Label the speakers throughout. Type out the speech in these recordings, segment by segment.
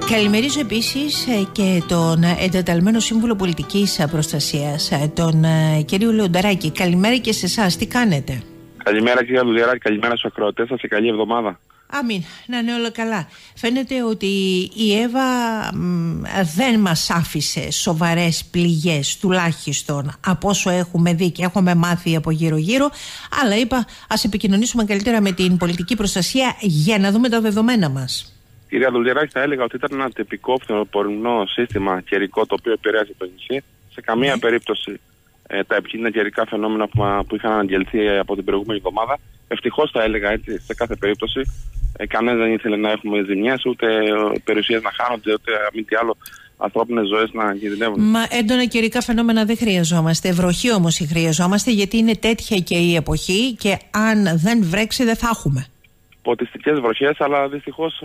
Speaker 1: Καλημερίζω επίσης και τον εντεταλμένο Σύμβουλο Πολιτικής Προστασίας, τον κύριο Λεονταράκη. Καλημέρα και σε εσάς, τι κάνετε?
Speaker 2: Καλημέρα κύριε Λουδιαράκη, καλημέρα στους ακροατές σας και καλή εβδομάδα.
Speaker 1: Αμήν, να είναι όλα καλά. Φαίνεται ότι η Εύα δεν μας άφησε σοβαρές πληγές, τουλάχιστον από όσο έχουμε δει και έχουμε μάθει από γύρω-γύρω. Αλλά είπα, ας επικοινωνήσουμε καλύτερα με την πολιτική προστασία για να δούμε τα δεδομένα μας.
Speaker 2: Κυρία Λουδιαράκη, θα έλεγα ότι ήταν ένα τυπικό φθινοπορεινό σύστημα καιρικό το οποίο επηρέασε το νησί. Σε καμία περίπτωση τα επικίνδυνα καιρικά φαινόμενα που είχαν αναγγελθεί από την προηγούμενη εβδομάδα. Ευτυχώς θα έλεγα έτσι, σε κάθε περίπτωση. Κανένας δεν ήθελε να έχουμε ζημιές, ούτε περιουσίες να χάνονται, ούτε μη τι άλλο ανθρώπινες ζωές να κινδυνεύουν. Μα
Speaker 1: έντονα καιρικά φαινόμενα δεν χρειαζόμαστε. Βροχή όμως χρειαζόμαστε, γιατί είναι τέτοια και η εποχή και αν δεν βρέξει δεν θα έχουμε.
Speaker 2: Ποτιστικές βροχές, αλλά δυστυχώς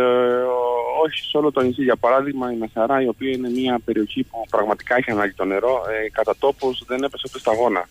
Speaker 2: όχι σε όλο το νησί. Για παράδειγμα, η Μεσαρά, η οποία είναι μια περιοχή που πραγματικά έχει ανάγκη το νερό, κατά τόπους δεν έπεσε ούτε σταγόνα.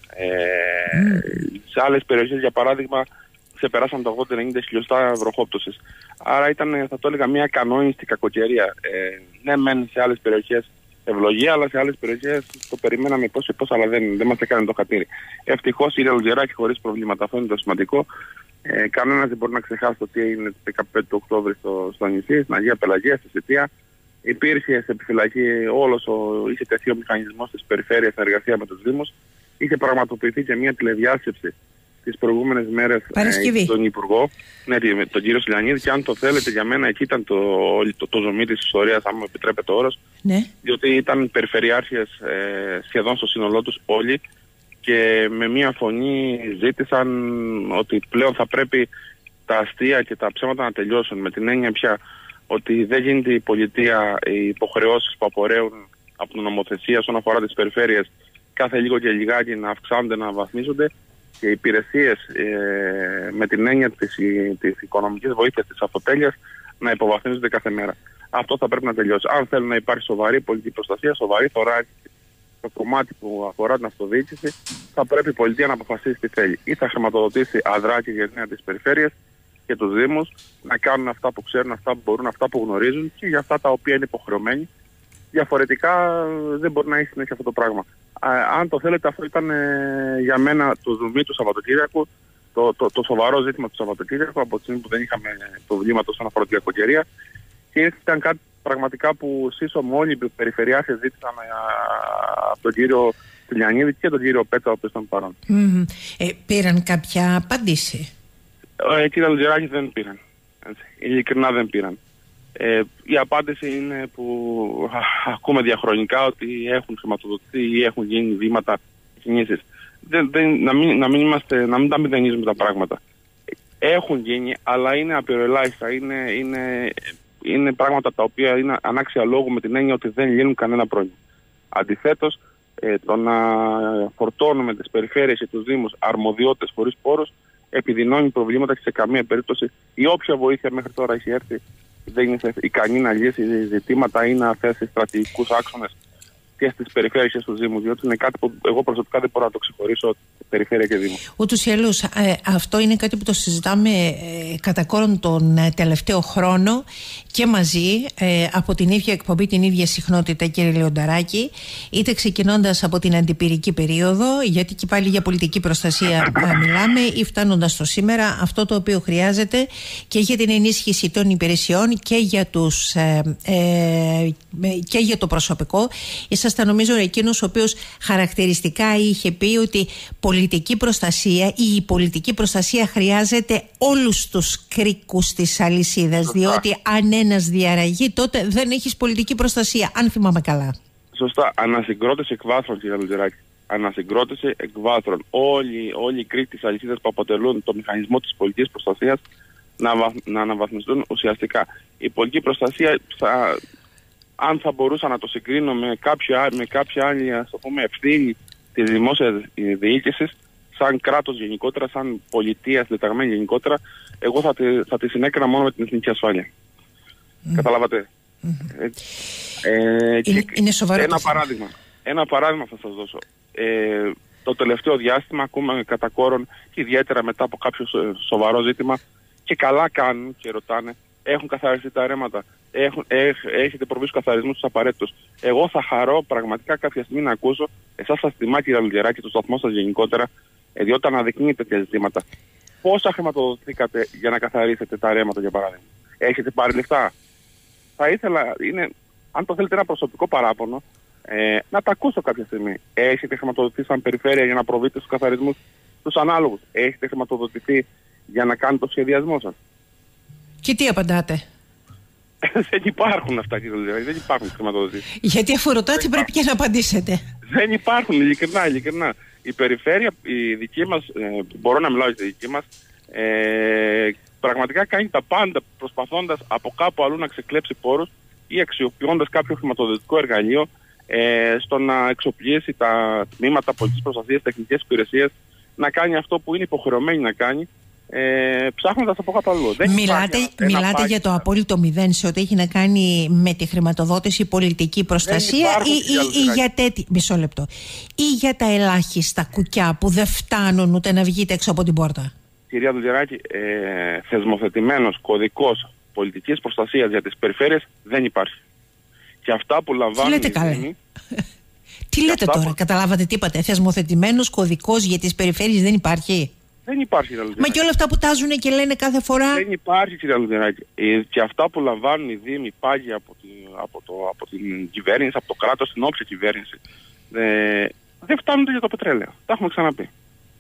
Speaker 2: Σε άλλες περιοχές, για παράδειγμα, ξεπεράσαν τα 80-90 χιλιοστά βροχόπτωσης. Άρα ήταν, θα το έλεγα, μια κανόνιστη κακοκαιρία. Ναι, μεν σε άλλες περιοχές ευλογία, αλλά σε άλλες περιοχές το περιμέναμε πώς, αλλά δεν μας έκανε το χατήρι. Ευτυχώς η Λουδιαράκη χωρίς προβλήματα. Αυτό είναι το σημαντικό. Κανένας δεν μπορεί να ξεχάσει το τι έγινε 15 του Οκτώβρη στο νησί, στην Αγία Πελαγία, στη Σιτία. Υπήρχε σε επιφυλακή είχε τεθεί ο μηχανισμός της περιφέρειας σε εργασία με τους Δήμους. Είχε πραγματοποιηθεί και μια τηλεδιάσκεψη τις προηγούμενες μέρες τον Υπουργό, τον κύριο Σιλιανίδη, και αν το θέλετε, για μένα εκεί ήταν το ζωμί της ιστορίας, αν μου επιτρέπετε ο όρος, διότι ήταν περιφερειάρχες σχεδόν στο σύνολό τους όλοι και με μία φωνή ζήτησαν ότι πλέον θα πρέπει τα αστεία και τα ψέματα να τελειώσουν, με την έννοια πια ότι δεν γίνεται η πολιτεία, οι υποχρεώσεις που απορρέουν από την νομοθεσία όσον αφορά τις περιφέρειες κάθε λίγο και λιγάκι να αυξάνονται, να βαθμίζονται, και οι υπηρεσίες με την έννοια της οικονομικής βοήθειας, της αυτοτέλειας, να υποβαθμίζονται κάθε μέρα. Αυτό θα πρέπει να τελειώσει. Αν θέλουν να υπάρχει σοβαρή πολιτική προστασία, σοβαρή θωράκιση στο κομμάτι που αφορά την αυτοδιοίκηση, θα πρέπει η πολιτεία να αποφασίσει τι θέλει. Ή θα χρηματοδοτήσει αδρά και γενναία τις περιφέρειες και τους Δήμους να κάνουν αυτά που ξέρουν, αυτά που μπορούν, αυτά που γνωρίζουν, και για αυτά τα οποία είναι υποχρεωμένοι. Διαφορετικά δεν μπορεί να έχει συνέχεια αυτό το πράγμα. Αν το θέλετε, αυτό ήταν για μένα το ζουμί του Σαββατοκύριακου, το σοβαρό ζήτημα του Σαββατοκύριακου, από τη στιγμή που δεν είχαμε προβλήματα όσον αφορά την κακοκαιρία. Και ήταν κάτι πραγματικά που σύσσωμο όλοι οι περιφερειάρχες ζήτησαν από τον κύριο Τηλιανίδη και τον κύριο Πέτσα, ο οποίος ήταν παρόν.
Speaker 1: Πήραν κάποια απάντηση?
Speaker 2: Κύριε Λουδιαράκη, δεν πήραν. Ειλικρινά δεν πήραν. Η απάντηση είναι που ακούμε διαχρονικά, ότι έχουν χρηματοδοτηθεί ή έχουν γίνει βήματα, κινήσεις. Να μην τα μηδενίζουμε τα πράγματα. Έχουν γίνει, αλλά είναι απειροελάχιστα. Είναι πράγματα τα οποία είναι ανάξια λόγου, με την έννοια ότι δεν λύνουν κανένα πρόβλημα. Αντιθέτως, το να φορτώνουμε τις περιφέρειες και τους Δήμους αρμοδιότητες χωρίς πόρους επιδεινώνει προβλήματα, και σε καμία περίπτωση η όποια βοήθεια μέχρι τώρα έχει έρθει δεν είναι ικανή να λύσει ζητήματα ή να θέσει στρατηγικούς άξονες και στις περιφέρειες και στους Δήμους, διότι είναι κάτι που εγώ προσωπικά δεν μπορώ να το ξεχωρίσω, περιφέρεια και Δήμο.
Speaker 1: Ούτως ή άλλως, αυτό είναι κάτι που το συζητάμε κατά κόρον τον τελευταίο χρόνο και μαζί από την ίδια εκπομπή, την ίδια συχνότητα, κύριε Λεονταράκη, είτε ξεκινώντας από την αντιπυρική περίοδο, γιατί και πάλι για πολιτική προστασία μιλάμε, ή φτάνοντας στο σήμερα, αυτό το οποίο χρειάζεται και για την ενίσχυση των υπηρεσιών και για το προσωπικό. Ήσασταν, νομίζω, εκείνος ο οποίος χαρακτηριστικά είχε πει ότι η πολιτική προστασία χρειάζεται όλους τους κρίκους της αλυσίδας. Διότι αν ένας διαραγεί, τότε δεν έχεις πολιτική προστασία, αν θυμάμαι καλά.
Speaker 2: Σωστά. Ανασυγκρότηση εκ βάθρων, κύριε Λουδιαράκη. Ανασυγκρότηση εκ βάθρων. Όλοι οι κρίκοι της αλυσίδας που αποτελούν το μηχανισμό της πολιτικής προστασίας να αναβαθμιστούν ουσιαστικά. Η πολιτική προστασία, αν θα μπορούσα να το συγκρίνω με κάποια άλλη, ας το πούμε, ευθύνη της δημόσιας διοίκησης, σαν κράτος γενικότερα, σαν πολιτεία συντεταγμένη γενικότερα, εγώ θα τη συνέκρινα μόνο με την εθνική ασφάλεια. Καταλάβατε?
Speaker 1: Είναι σοβαρό.
Speaker 2: Ένα παράδειγμα θα σας δώσω. Το τελευταίο διάστημα ακούμε κατά κόρον, ιδιαίτερα μετά από κάποιο σοβαρό ζήτημα, και καλά κάνουν και ρωτάνε, έχουν καθαριστεί τα ρέματα, έχετε προβεί στους καθαρισμούς τους απαραίτητους. Εγώ θα χαρώ πραγματικά κάποια στιγμή να ακούσω εσάς σας τιμά, κύριε Λουτζεράκη, και το σταθμό σας γενικότερα, διότι όταν αναδεικνύετε τέτοια ζητήματα, πόσα χρηματοδοτηθήκατε για να καθαρίσετε τα ρέματα, για παράδειγμα? Έχετε πάρει λεφτά? Θα ήθελα, αν το θέλετε, ένα προσωπικό παράπονο, να τα ακούσω κάποια στιγμή. Έχετε χρηματοδοτηθεί σαν περιφέρεια για να προβείτε στους καθαρισμούς τους ανάλογους? Έχετε χρηματοδοτηθεί για να κάνετε το σχεδιασμό σας?
Speaker 1: Και τι απαντάτε?
Speaker 2: Δεν υπάρχουν αυτά, κύριε Λουτζεράκη, δεν υπάρχουν χρηματοδοτήσεις.
Speaker 1: Γιατί αφού ρωτάτε πρέπει και να απαντήσετε.
Speaker 2: Δεν υπάρχουν, ειλικρινά. Η περιφέρεια, η δική μας, μπορώ να μιλάω για τη δική μας, πραγματικά κάνει τα πάντα προσπαθώντας από κάπου αλλού να ξεκλέψει πόρους ή αξιοποιώντας κάποιο χρηματοδοτικό εργαλείο στο να εξοπλίσει τα τμήματα πολιτικής προστασίας, τεχνικές υπηρεσίες, να κάνει αυτό που είναι υποχρεωμένη να κάνει, ψάχνοντας από κάπου αλλού.
Speaker 1: Μιλάτε για το απόλυτο μηδέν σε ό,τι έχει να κάνει με τη χρηματοδότηση, πολιτική προστασία ή για μισό λεπτό. Ή για τα ελάχιστα κουκιά που δεν φτάνουν ούτε να βγείτε έξω από την πόρτα?
Speaker 2: Κυρία Λουτζεράκη, θεσμοθετημένος κωδικός πολιτικής προστασίας για τις περιφέρειες δεν υπάρχει. Και αυτά που λαμβάνουν...
Speaker 1: Τι λέτε τώρα, καταλάβατε τι είπατε? Θεσμοθετημένος κωδικός για τις περιφέρειες δεν υπάρχει?
Speaker 2: Δεν υπάρχει, κύριε Λουτζεράκη.
Speaker 1: Μα και όλα αυτά που τάζουν και λένε κάθε φορά...
Speaker 2: Δεν υπάρχει, κύριε Λουτζεράκη. Και αυτά που λαμβάνουν οι Δήμοι πάγοι από την κυβέρνηση, από το κράτος, την όποια κυβέρνηση, δεν φτάνουν για το πετρέλαιο. Τα έχουμε ξαναπεί.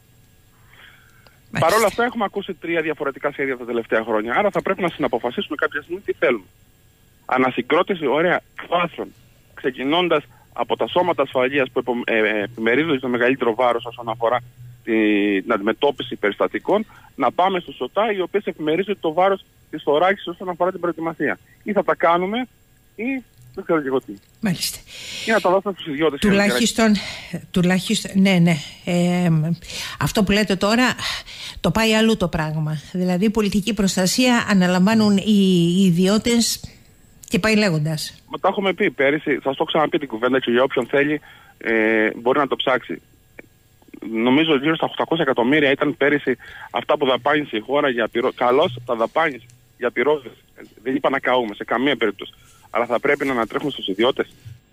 Speaker 2: Παρ' όλα αυτά έχουμε ακούσει 3 διαφορετικά σχέδια τα τελευταία χρόνια. Άρα θα πρέπει να συναποφασίσουμε κάποια στιγμή τι θέλουμε. Ανασυγκρότηση, ωραία, βάθρων. Ξεκινώντας από τα σώματα ασφαλείας που επιμερίζονται το μεγαλύτερο βάρος όσον αφορά την αντιμετώπιση περιστατικών, να πάμε στους ΣΟΤΑ, οι οποίες επιμερίζονται το βάρος της θωράκισης όσον αφορά την προετοιμασία. Ή θα τα κάνουμε, ή δεν ξέρω και εγώ τι.
Speaker 1: Μάλιστα.
Speaker 2: Ή να τα δώσουμε στους ιδιώτες.
Speaker 1: Τουλάχιστον, ναι. Αυτό που λέτε τώρα το πάει αλλού το πράγμα. Δηλαδή πολιτική προστασία αναλαμβάνουν οι ιδιώτες και πάει λέγοντας.
Speaker 2: Μα τα έχουμε πει πέρυσι, θα το ξαναπεί την κουβέντα και για όποιον θέλει μπορεί να το ψάξει. Νομίζω γύρω στα 800 εκατομμύρια ήταν πέρυσι αυτά που δαπάνησε η χώρα για πυρόσβεση. Καλώς τα δαπάνησε για πυρόσβεση. Δεν είπα να καούμε σε καμία περίπτωση. Αλλά θα πρέπει να ανατρέχουμε στους ιδιώτες.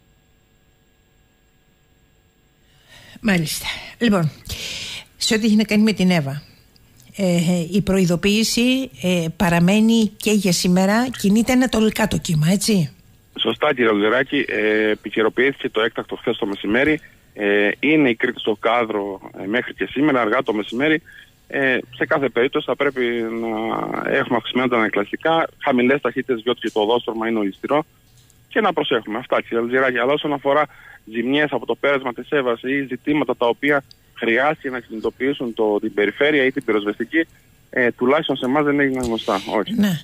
Speaker 1: Μάλιστα. Λοιπόν, σε ό,τι έχει να κάνει με την Εύα, η προειδοποίηση παραμένει και για σήμερα, κινείται ανατολικά το κύμα, έτσι?
Speaker 2: Σωστά, κύριε Λουτζεράκη, επικαιροποιήθηκε το έκτακτο χθες το μεσημέρι. Είναι η Κρήτη στο κάδρο μέχρι και σήμερα, αργά το μεσημέρι. Σε κάθε περίπτωση θα πρέπει να έχουμε αυξημένα τα ανακλαστικά, χαμηλές ταχύτητες, διότι και το οδόστρωμα είναι ολιστηρό, και να προσέχουμε. Αυτά, κύριε Λουτζεράκη. Αλλά όσον αφορά ζημιές από το πέρασμα της Εύας ή ζητήματα τα οποία χρειάστηκε να κινητοποιήσουν την περιφέρεια ή την πυροσβεστική, τουλάχιστον σε εμάς δεν έγιναν γνωστά. Όχι.
Speaker 1: Ναι.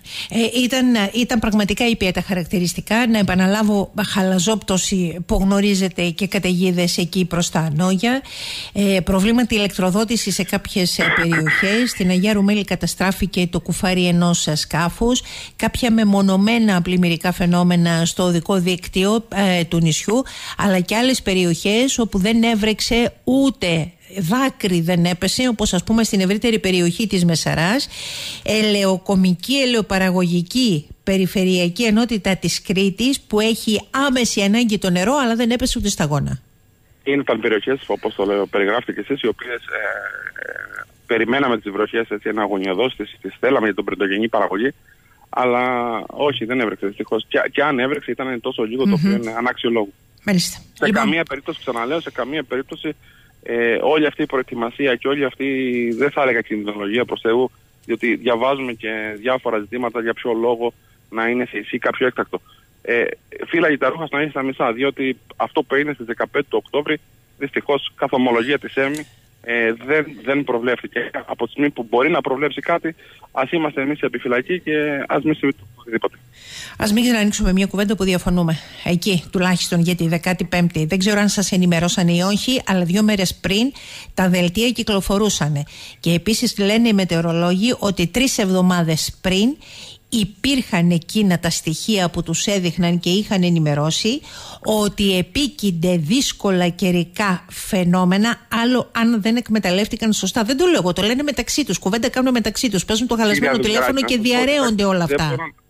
Speaker 1: Ήταν πραγματικά ήπια τα χαρακτηριστικά. Να επαναλάβω, χαλαζόπτωση που γνωρίζετε και καταιγίδες εκεί προς τα Ανόγια. Προβλήματα ηλεκτροδότηση σε κάποιες περιοχές. Στην Αγία Ρουμέλη καταστράφηκε το κουφάρι ενός σκάφους. Κάποια μεμονωμένα πλημμυρικά φαινόμενα στο οδικό δίκτυο του νησιού. Αλλά και άλλες περιοχές όπου δεν έβρεξε ούτε δάκρυ, δεν έπεσε, όπως ας πούμε στην ευρύτερη περιοχή της Μεσαράς. Ελαιοκομική, ελαιοπαραγωγική περιφερειακή ενότητα της Κρήτης, που έχει άμεση ανάγκη το νερό, αλλά δεν έπεσε ούτε σταγόνα.
Speaker 2: Ήταν περιοχές, όπως το λέω, περιγράφετε και εσείς, οι οποίες περιμέναμε τις βροχές ένα αγωνιωδώς, τις θέλαμε για την πρωτογενή παραγωγή, αλλά όχι, δεν έβρεξε δυστυχώς. Και αν έβρεξε ήταν τόσο λίγο, το οποίο είναι ανάξιο λόγου.
Speaker 1: Μάλιστα.
Speaker 2: Σε καμία περίπτωση, ξαναλέω, σε καμία περίπτωση όλη αυτή η προετοιμασία και όλη αυτή, δεν θα έλεγα κινδυνολογία προς Θεού, διότι διαβάζουμε και διάφορα ζητήματα για ποιο λόγο να είναι σε ισχύ κάποιο έκτακτο. Φύλαγε τα ρούχα να είναι στα μισά, διότι αυτό που είναι στις 15 του Οκτώβρη, δυστυχώς καθ' ομολογία της ΕΜΗ, δεν προβλέφθηκε. Από τη στιγμή που μπορεί να προβλέψει κάτι, ας είμαστε εμείς επιφυλακοί και ας μην συμβεί οτιδήποτε.
Speaker 1: Ας μην ξανανοίξουμε μια κουβέντα που διαφωνούμε. Εκεί, τουλάχιστον για τη 15η. Δεν ξέρω αν σας ενημερώσαν ή όχι, αλλά 2 μέρες πριν τα δελτία κυκλοφορούσαν. Και επίσης λένε οι μετεωρολόγοι ότι 3 εβδομάδες πριν υπήρχαν εκείνα τα στοιχεία που τους έδειχναν και είχαν ενημερώσει ότι επίκυνται δύσκολα καιρικά φαινόμενα, άλλο αν δεν εκμεταλλεύτηκαν σωστά. Δεν το λέω εγώ, το λένε μεταξύ τους, κουβέντα κάνουν μεταξύ τους, παίζουν το χαλασμένο τηλέφωνο και διαρρέονται όλα αυτά.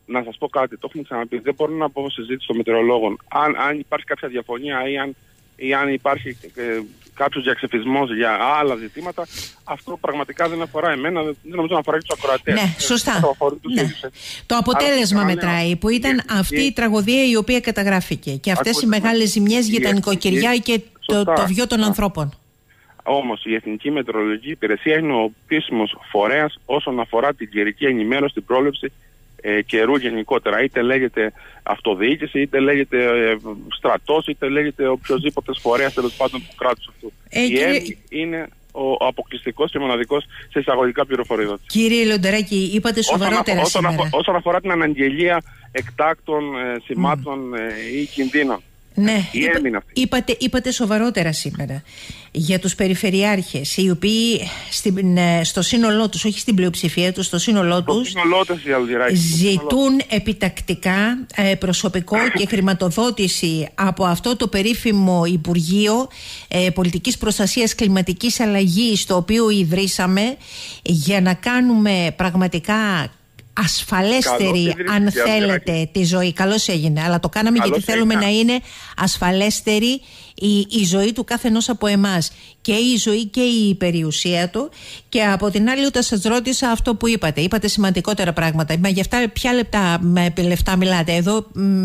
Speaker 2: να σας πω κάτι, το έχουμε ξαναπεί, δεν μπορώ να πω συζήτηση των μετεωρολόγων. Αν υπάρχει κάποια διαφωνία ή αν υπάρχει κάποιος διαξεφισμός για άλλα ζητήματα, αυτό πραγματικά δεν αφορά εμένα, δεν νομίζω να αφορά και τους ακροατές.
Speaker 1: Ναι, σωστά. Το αποτέλεσμα μετράει, που ήταν αυτή η τραγωδία η οποία καταγράφηκε και αυτές οι μεγάλες ζημιές για τα νοικοκυριά και το βιό των ανθρώπων.
Speaker 2: Όμως η Εθνική Μετεωρολογική Υπηρεσία είναι ο επίσημος φορέας όσον αφορά την καιρική ενημέρωση, την πρόληψη καιρού γενικότερα. Είτε λέγεται αυτοδιοίκηση, είτε λέγεται στρατός, είτε λέγεται οποιοδήποτε φορέας τέλος πάντων του κράτους αυτού. Η ΕΜΗ είναι ο αποκλειστικός και μοναδικός σε εισαγωγικά πληροφορίδα.
Speaker 1: Κύριε Λιονταράκη, είπατε σοβαρότερα σήμερα.
Speaker 2: Όσον αφορά την αναγγελία εκτάκτων σημάτων ή κινδύνων.
Speaker 1: Ναι, είπατε σοβαρότερα σήμερα για τους περιφερειάρχες, οι οποίοι στο σύνολό τους, όχι στην πλειοψηφία τους, στο σύνολό τους ζητούν επιτακτικά προσωπικό και χρηματοδότηση από αυτό το περίφημο Υπουργείο Πολιτικής Προστασίας Κλιματικής Αλλαγής, το οποίο ιδρύσαμε για να κάνουμε πραγματικά ασφαλέστερη, αν θέλετε, τη ζωή. Καλώς έγινε, αλλά το κάναμε γιατί θέλουμε να είναι ασφαλέστερη η ζωή του κάθε ενός από εμάς, και η ζωή και η περιουσία του. Και από την άλλη, όταν σας ρώτησα αυτό που είπατε σημαντικότερα πράγματα. Μα για αυτά ποια λεφτά μιλάτε? Εδώ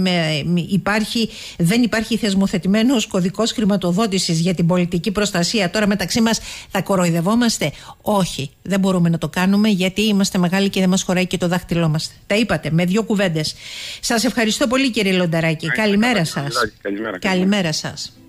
Speaker 1: δεν υπάρχει θεσμοθετημένος κωδικός χρηματοδότησης για την πολιτική προστασία. Τώρα μεταξύ μας θα κοροϊδευόμαστε? Όχι, δεν μπορούμε να το κάνουμε, γιατί είμαστε μεγάλοι και δεν μας χωράει και το δάχτυλό μας. Τα είπατε με 2 κουβέντες. Σας ευχαριστώ πολύ, κύριε Λιονταράκη. Καλημέρα σας.
Speaker 2: Καλημέρα
Speaker 1: σας.